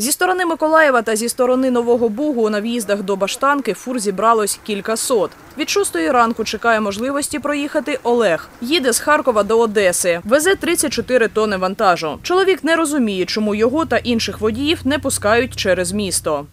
Зі сторони Миколаєва та зі сторони Нового Бугу на в'їздах до Баштанки фур зібралось кількасот. Від 6 ранку чекає можливості проїхати Олег. Їде з Харкова до Одеси. Везе 34 тонни вантажу. Чоловік не розуміє, чому його та інших водіїв не пускають через місто.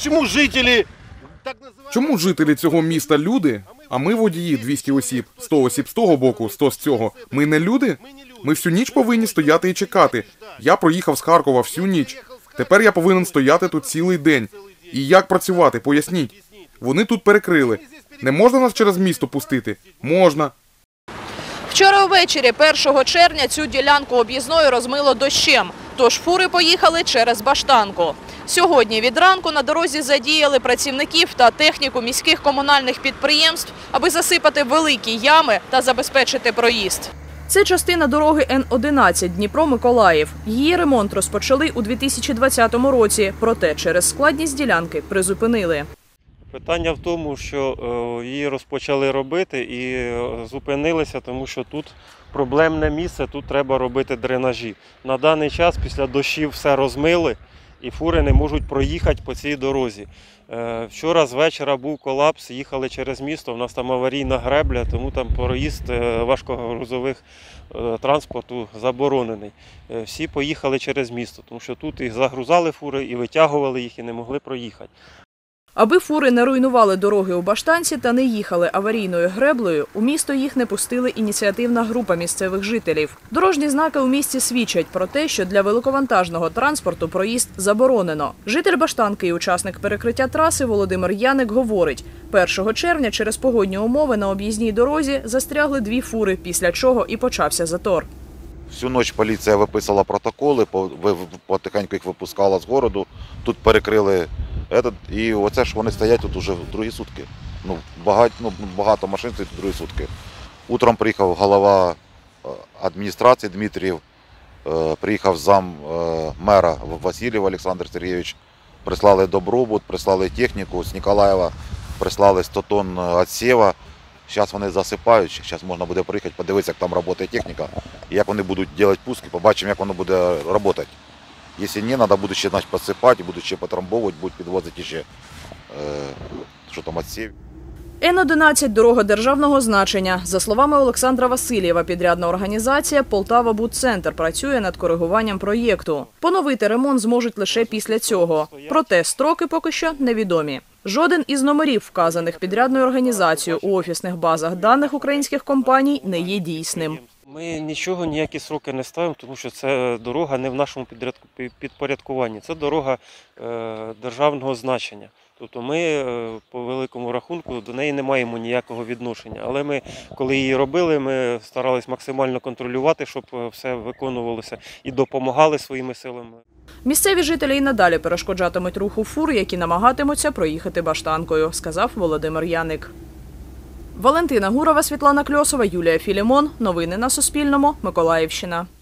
Чому жителі цього міста люди, а ми водії 200 осіб, 100 осіб з того боку, 100 з цього. Ми не люди? Ми всю ніч повинні стояти і чекати. Я проїхав з Харкова всю ніч. Тепер я повинен стояти тут цілий день. І як працювати, поясніть. Вони тут перекрили. Не можна нас через місто пустити? Можна. Вчора ввечері, 1 червня, цю ділянку об'їзної розмило дощем. Тож фури поїхали через Баштанку. Сьогодні від ранку на дорозі задіяли працівників та техніку міських комунальних підприємств, аби засипати великі ями та забезпечити проїзд. Це частина дороги Н-11 Дніпро-Миколаїв. Її ремонт розпочали у 2020 році, проте через складність ділянки призупинили. Питання в тому, що її розпочали робити і зупинилися, тому що тут проблемне місце, тут треба робити дренажі. На даний час після дощів все розмили і фури не можуть проїхати по цій дорозі. Вчора з вечора був колапс, їхали через місто, в нас там аварійна гребля, тому там проїзд важкогрузових транспорту заборонений. Всі поїхали через місто, тому що тут і загрузали фури, і витягували їх, і не могли проїхати. Аби фури не руйнували дороги у Баштанці та не їхали аварійною греблею, у місто їх не пустили ініціативна група місцевих жителів. Дорожні знаки у місті свідчать про те, що для великовантажного транспорту проїзд заборонено. Житель Баштанки і учасник перекриття траси Володимир Яник говорить, 1 червня через погодні умови на об'їзній дорозі застрягли 2 фури, після чого і почався затор. Всю ніч поліція виписала протоколи, потихеньку їх випускала з городу, тут перекрили. І оце ж вони стоять тут уже другі сутки. Багато машин стоїть другі сутки. Утром приїхав голова адміністрації Дмитрієв, приїхав зам мера Васильєв Олександр Сергійович, прислали добробут, прислали техніку з Ніколаєва, прислали 100 тонн відсєва. Зараз вони засипають, зараз можна буде приїхати, подивитися, як там працює техніка, і як вони будуть робити пуски, побачимо, як воно буде працювати. Якщо ні, треба буде ще посипати, будуть ще потрамбовувати, будуть підвозити ще, що там, відсів. Н-11 – дорога державного значення. За словами Олександра Васильєва, підрядна організація «Полтава-Будцентр» працює над коригуванням проєкту. Поновити ремонт зможуть лише після цього. Проте строки поки що невідомі. Жоден із номерів, вказаних підрядною організацією у офісних базах даних українських компаній, не є дійсним. Ми нічого, ніякі сроки не ставимо, тому що це дорога не в нашому підпорядкуванні, це дорога державного значення. Тобто ми, по великому рахунку, до неї не маємо ніякого відношення. Але ми, коли її робили, ми старались максимально контролювати, щоб все виконувалося і допомагали своїми силами. Місцеві жителі і надалі перешкоджатимуть руху фур, які намагатимуться проїхати Баштанкою, сказав Володимир Яник. Валентина Гурова, Світлана Кльосова, Юлія Філімон. Новини на Суспільному. Миколаївщина.